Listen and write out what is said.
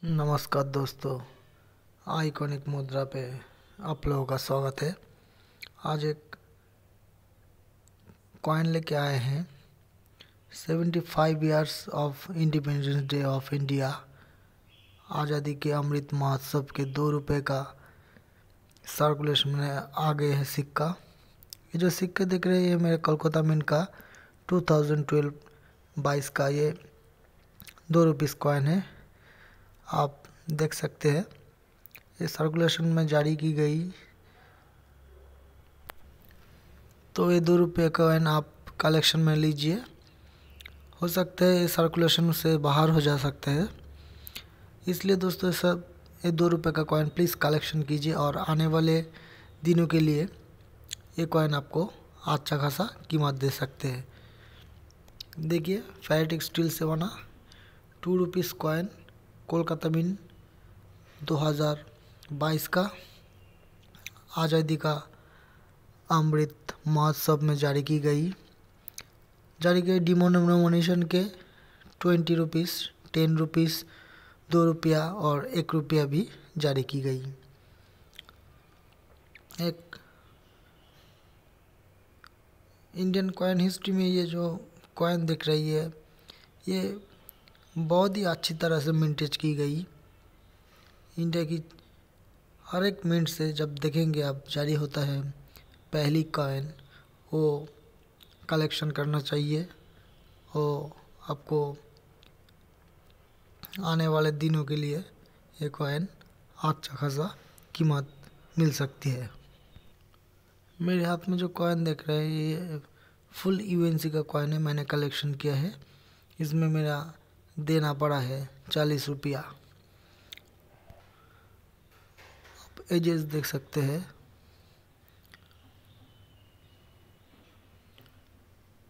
नमस्कार दोस्तों, आइकॉनिक मुद्रा पे आप लोगों का स्वागत है। आज एक कॉइन लेके आए हैं 75 years of independence day of India, आज़ादी के अमृत महोत्सव के 2 रुपये का सर्कुलेशन में आ गए है सिक्का। ये जो सिक्के दिख रहे हैं ये मेरे कोलकाता मिंट का 2012-22 का ये 2 रुपीस कॉइन है। आप देख सकते हैं ये सर्कुलेशन में जारी की गई। तो ये 2 रुपये कॉइन आप कलेक्शन में लीजिए, हो सकता है ये सर्कुलेशन से बाहर हो जा सकते हैं, इसलिए दोस्तों सब ये 2 रुपये का कॉइन प्लीज़ कलेक्शन कीजिए और आने वाले दिनों के लिए ये कॉइन आपको अच्छा खासा कीमत दे सकते हैं। देखिए फेरेटिक स्टील से बना 2 रुपीस कॉइन कोलकाता मिंट 2022 का आज़ादी का अमृत महोत्सव में जारी की गई डिनोमिनेशन के 20 रुपीस, 10 रुपीस, 2 रुपया और 1 रुपया भी जारी की गई। एक इंडियन कॉइन हिस्ट्री में ये जो कॉइन दिख रही है ये बहुत ही अच्छी तरह से मिंटेज की गई। इंडिया की हर एक मिनट से जब देखेंगे आप जारी होता है पहली कॉइन, वो कलेक्शन करना चाहिए और आपको आने वाले दिनों के लिए ये कॉइन अच्छा खासा कीमत मिल सकती है। मेरे हाथ में जो कॉइन देख रहे हैं ये फुल यूएनसी का कॉइन है, मैंने कलेक्शन किया है। इसमें मेरा देना पड़ा है 40 रुपया। आप एजेस देख सकते हैं